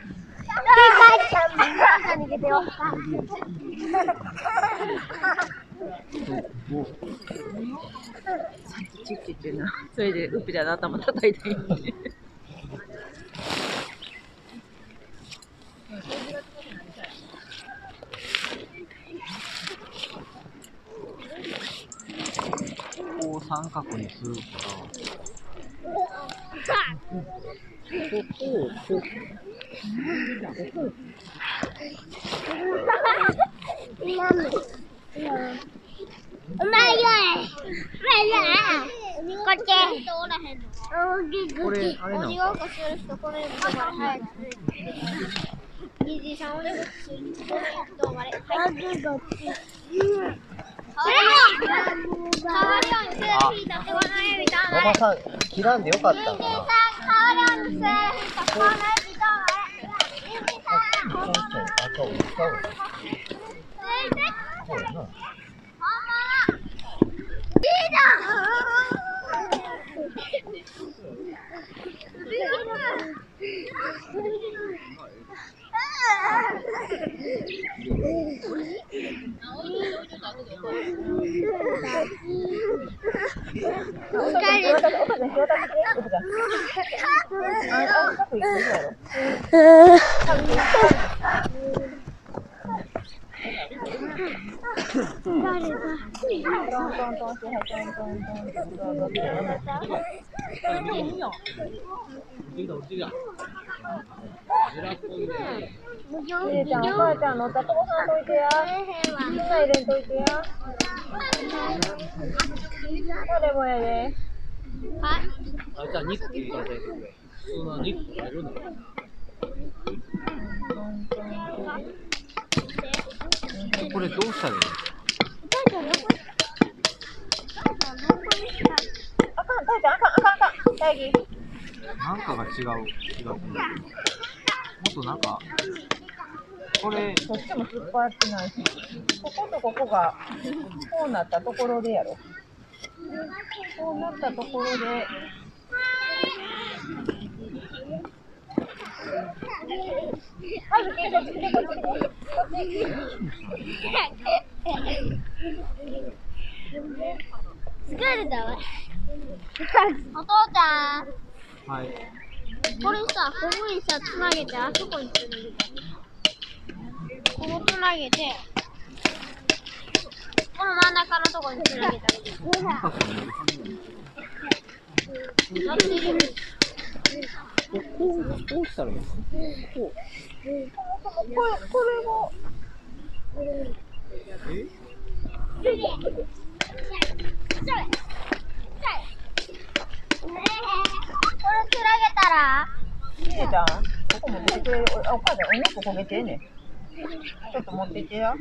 逃げてよ。 チッチってな。それでウッピちゃんの頭叩いていい。 こう三角にするからうまいよ。こっち。 これあれなのか。馬場さん切らんでよかったんかな。 誰だ。 ちゃん、お母ちゃん乗ったとこさんといてや。みんな入れんといてや。誰もやで。 はい。 あいつは肉切りたて。普通の肉食べるの。これどうしたらいいの？ あかん、大ちゃん、あかん。大義。 なんかが違う。もっとなんか、これ、 こっちも突っ張ってないし。こことここが、こうなったところでやろ。こうなったところで。はずき、こっち来て、こっち来て。こっち。 疲れたわ。お父ちゃん。 はい。 これさ、ここにさ、つなげて、あそこにつなげて。ここつなげて、この真ん中のとこにつなげてあげて。やってる。 こうしたらいいの？こう。 これも。 これつなげたらちえちゃん、ここ持ってきてくれる。お母ちゃん、お肉焦げてんねん。ちょっと持ってきてや。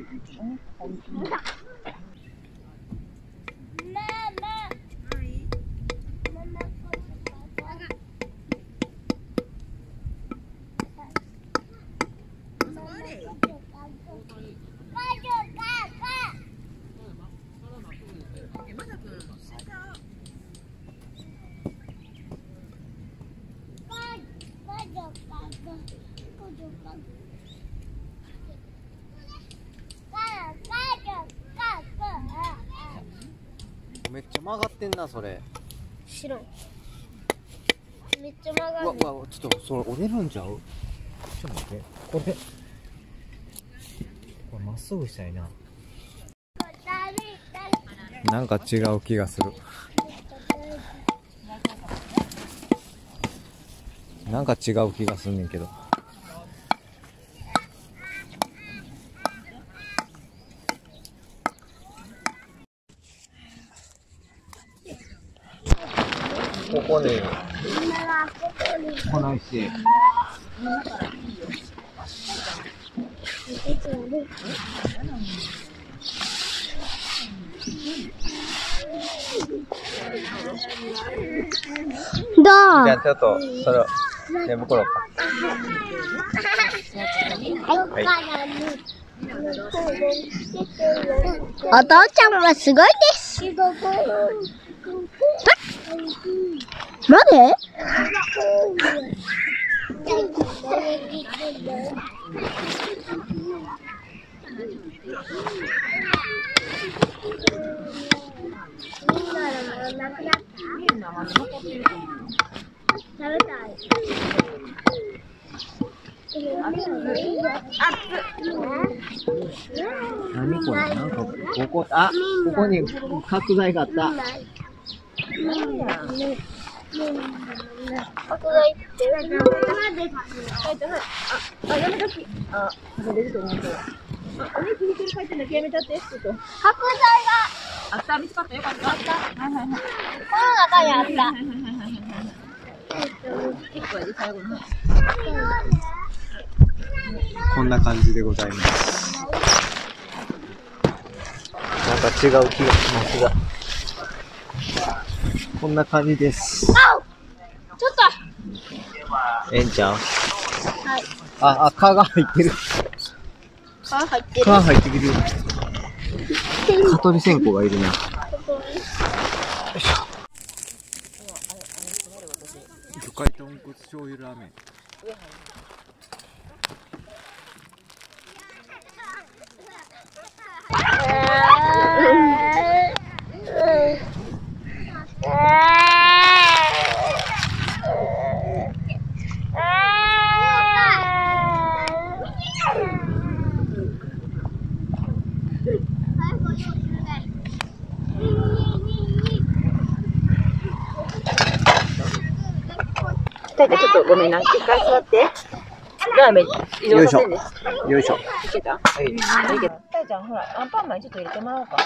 めっちゃ曲がってんな、それ。 白い。めっちゃ曲がる。 うわ、ちょっと、それ折れるんちゃう？ちょっと待って。これまっすぐしたいな。なんか違う気がする。なんか違う気がすんねんけど。ここね、こないし。 どう？ じゃあちょっと、それを、寝袋か。はい。 お父ちゃんはすごいです。なんで？食べたい。 何これ？なんか、ここ、あ、ここに角材があった。 角材って。 あ、やめとき。あ、食べれると思うけど。お肉ひっくり返ってんだけやめちゃって。ちょっと。 角材があった、見つかった。よかった。あった。はいはいはい。 この中にあった。 結構で最後の。 こんな感じでございます。なんか違う気がしますが。こんな感じです。 ちょっえんちゃん。 と。はい。 あ、蚊が入ってる。 皮入ってる。 蚊入ってきてる。蚊取り線香がいるな。魚介豚骨醤油ラーメン。 ちょっとごめんな。一回座って。ラーメン移動させんね。 よいしょ。 いけた？はい。いけた。たいちゃん、ほら、アンパンマンちょっと入れてもらおうか。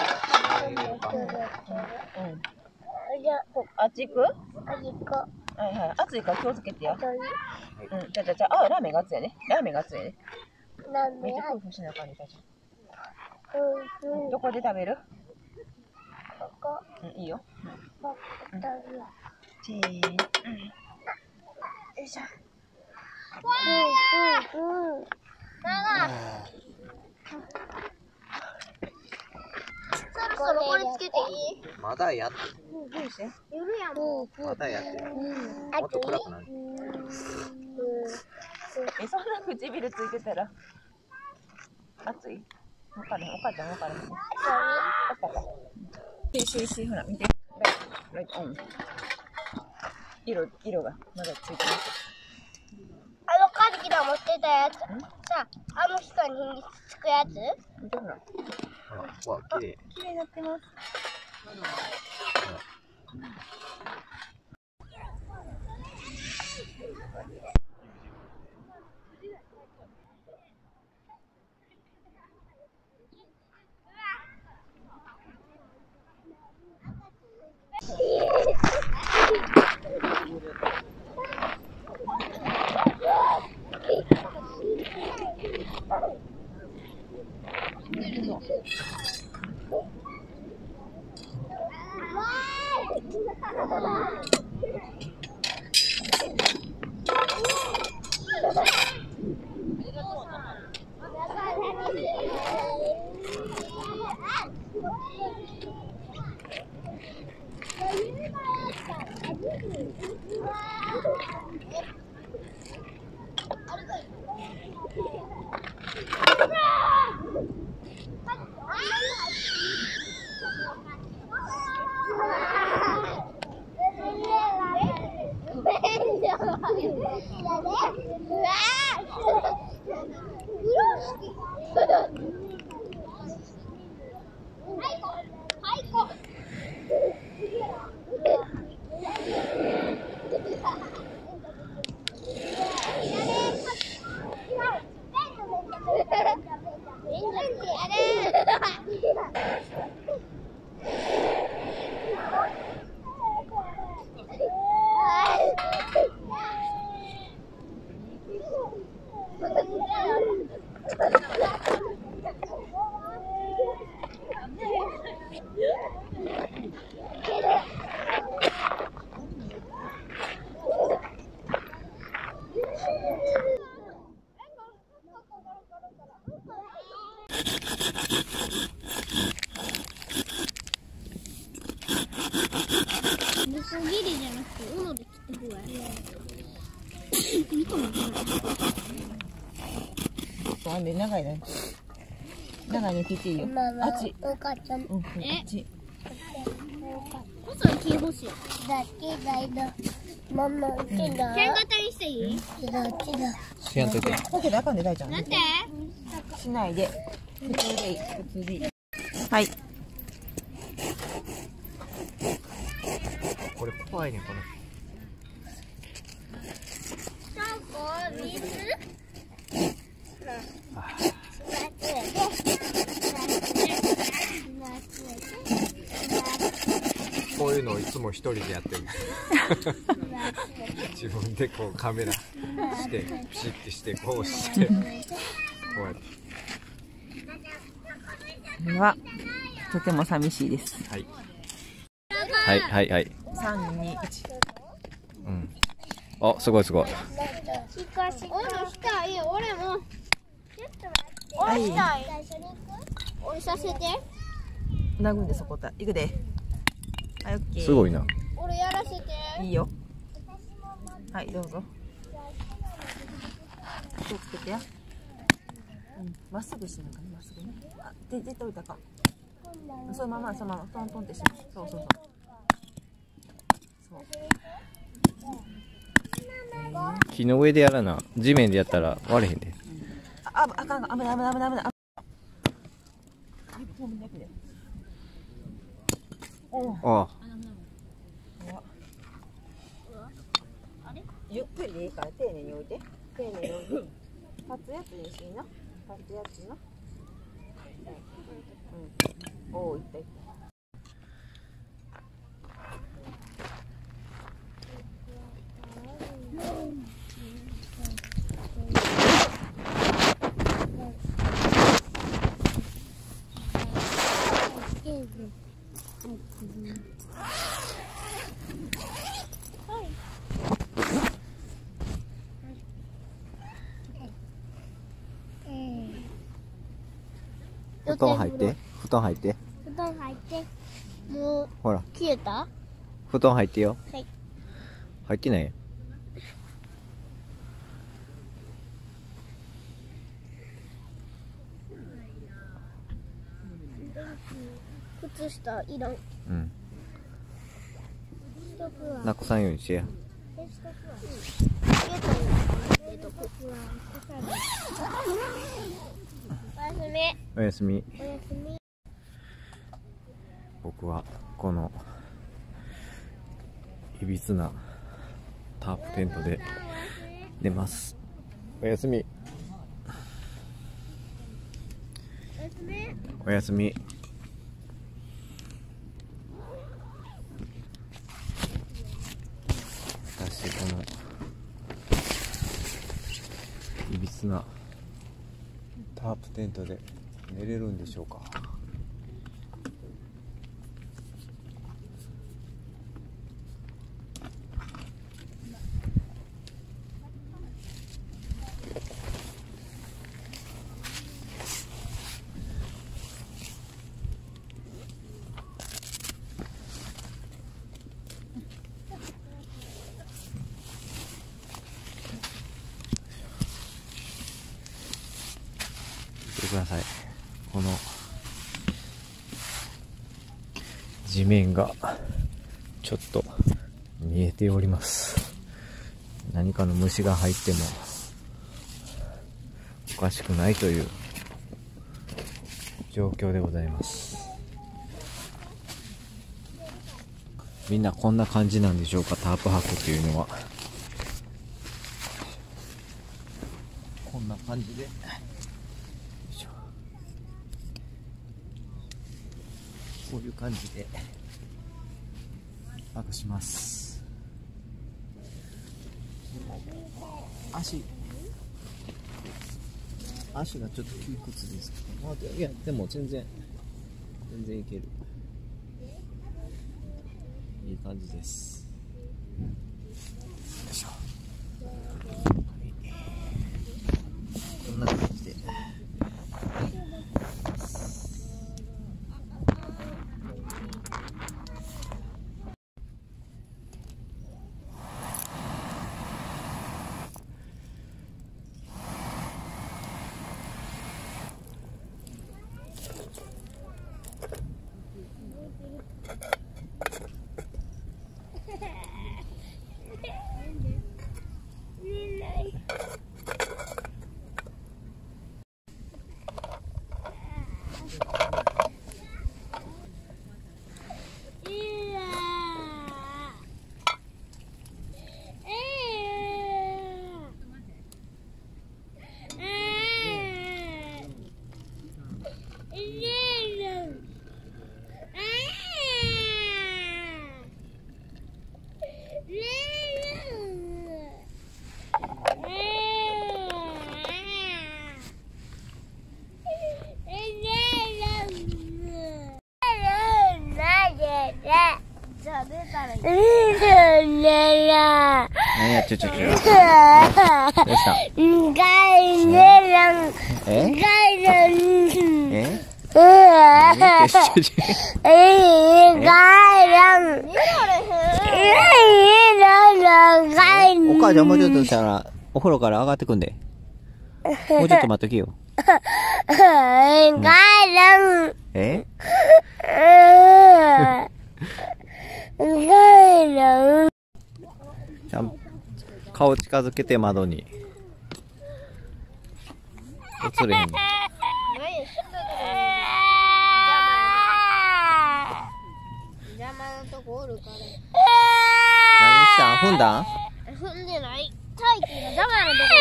あっち行く？はいはい。熱いから気をつけてや。あ、ラーメンが熱いやね。ラーメンが熱いやね。めっちゃフーフーしなあかんね、たいちゃん。どこで食べる？いいよ。チーン。よいしょ。 そろそろこれつけていい？ まだやってどうして？ 夜やもん。 まだやってもっと暗くなる。 そんな唇ついてたら熱い？わかる？お母ちゃんわかる？し、ほら見て。ライトオン。色がまだついてます。 カジキが持ってたやつ。さ、あの人につくやつ？ 見てほら。 わ、綺麗。 綺麗になってます。 ギリじゃなくて、斧で切った方がいい。いいかも。 あんで長いね。長いの切っていいよ。あっち。 お母ちゃん。 あっち。 細い木欲しい。だけだいだ。ママ、剣型にしていい？だ。 しやんといて。 だけどあかんで、大ちゃん。 なんて？ しないで。普通でいい。普通でいい。はい。 これ怖いね、この。こういうのをいつも一人でやってる。自分でこうカメラしてピシッてしてこうしてこうやって。 これはとても寂しいです。 はい。はい。 3、2、1。 うん。あ、すごい。 斧したい。俺も。 はい。 俺させて。 なぐんでそこだ。行くで。はい、オッケー。 すごいな。 俺やらせて。 いいよ。はい、どうぞ。気をつけてや。まっすぐしてなんかね、まっすぐね。あ、絶対置いたか。そのまま、トントンってして。そう。 木の上でやらな、地面でやったら割れへんで。 あかん、危ない。 あゆっくりでいいから丁寧に置いて。丁寧に置いて。立つやつにしな。立つやつな。うん。おお、いったいった。 布団入って。布団入って。 布団入って。もうほら、 消えた？ 布団入ってよ。 はい。 入ってないよ。 靴下いらん。 うん。 しとくわ。 なくさんようにしてや。 しとくわ。消えたよ。入れとく。おやすみ。 おやすみ。 おやすみ。 僕はこのいびつなタープテントで寝ます。おやすみ。 おやすみ。 おやすみ。私このいびつなタープテントで寝れるんでしょうか。見てください。この地面がちょっと見えております。何かの虫が入ってもおかしくないという状況でございます。みんなこんな感じなんでしょうか。タープ泊っていうのはこんな感じで、こういう感じで泊します。足がちょっと窮屈ですけど、いやでも全然いける。いい感じです。よいしょ。こんな感じで。何やちょどうしたお母ちゃんもうちょっとしたらお風呂から上がってくんで。もうちょっと待っときよ。えちゃん顔近づけて窓に映れへんの。 踏んだん？ 踏んでない。大気が邪魔なところ。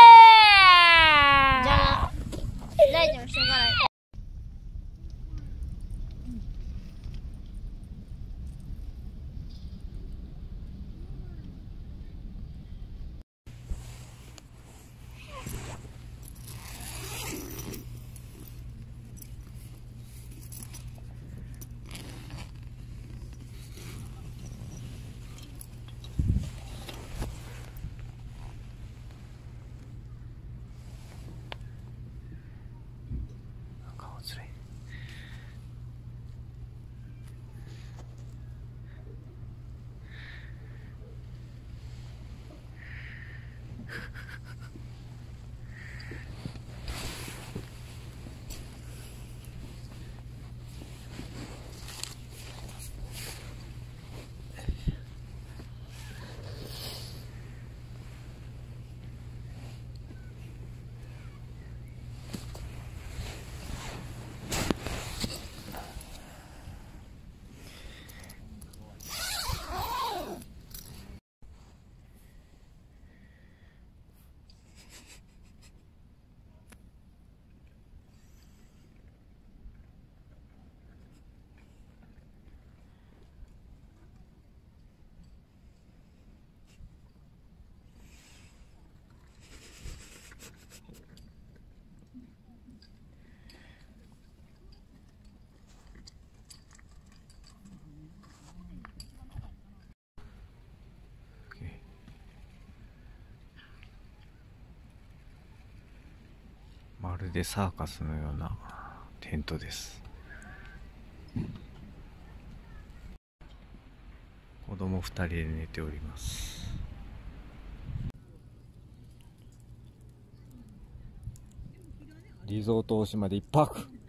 邪魔。大丈夫、しょうがない。 まるでサーカスのようなテントです。子供2人で寝ております。リゾート大島で1泊。